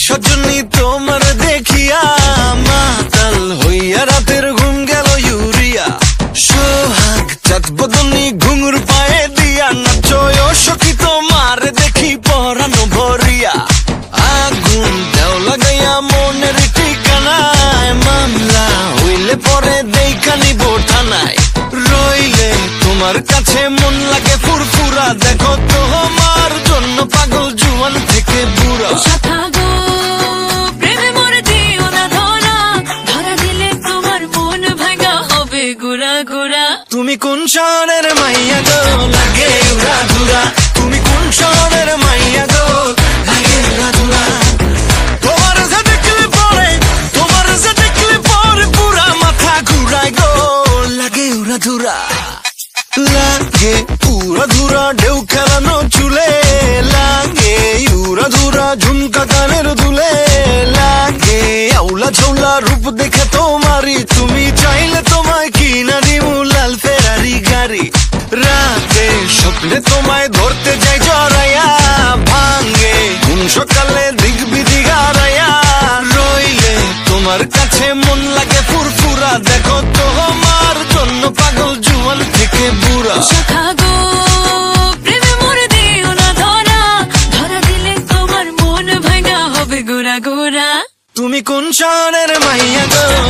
সজনী তোমার দেখিয়া মাতাল হইয়া রাতের ঘুম গেল ইউরিয়া। সোহাগ চাঁদ বদনী ঘুঙুর পায়ে দিয়া নাচয় সখী তোমার দেখি পরানো ভরিয়া। আগুন দেও লাগাইয়া মনের ঠিকানায় মামলা হইলে পরে দেখা নিব থানায়। রইলে তোমার কাছে মন লাগে ফুরফুরা দেখো তোমার জন্য পাগল জুয়ান থেকে বুড়া। তুমি কোন শহরের মাইয়া গো লাগে উড়া ধুরা, তুমি কোন শহরের মাইয়া গো লাগে উড়া ধুরা। তোমার যে দেখলে পরে পুরা মাথা ঘুরায় গো লাগে উড়া ধুরা। লাগে উড়া ধুরা ঢেউ খেলানো চুলে, লাগে উড়া ধুরা ঝুমকা কানের দুলে, লাগে আউলা ঝৌলা রূপ দেখে তোমারই তুমি চাইলে তোমায় কিনা দিমু লাল ফেরারি গাড়ি। রাতে স্বপ্নে তোমায় ধরতে যাই জড়াইয়া, ভাঙ্গে ঘুম সকালে দিক বিধি হারাইয়া। রইলে তোমার কাছে মন লাগে ফুরফুরা দেখো তোমার জন্য পাগল জুয়ান থেকে বুড়া। তুমি কোন শহরের মাইয়া গো